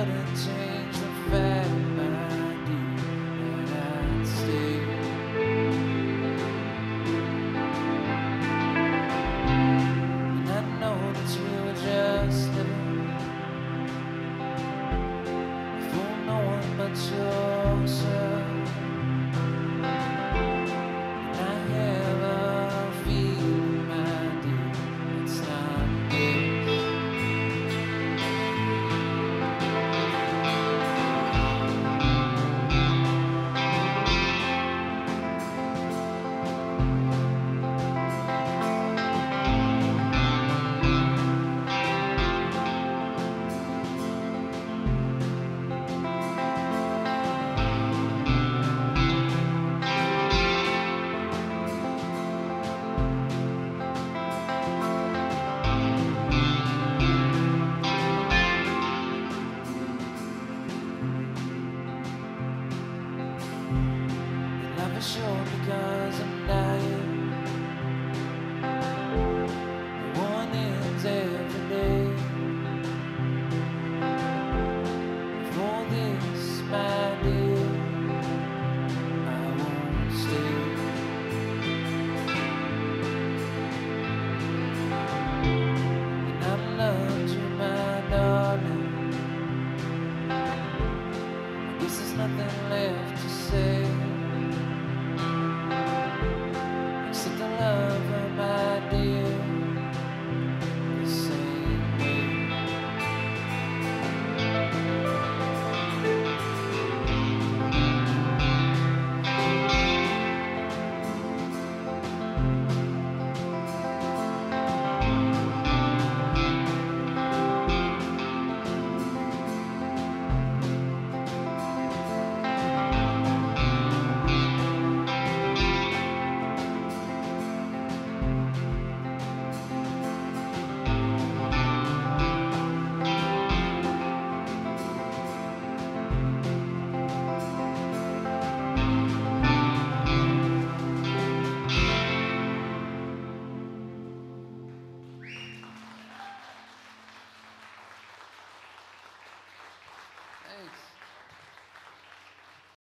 wouldn't change the fact I knew that I'd stay. And I know that you were just living for no one but yourself. And I have a feeling, my dear, it's not this. Life is short because I'm dying. One ends every day. For this, my dear, I won't stay. And I loved you, my darling. I guess there's nothing left to say. Except the love of my dear, the same way. Thanks.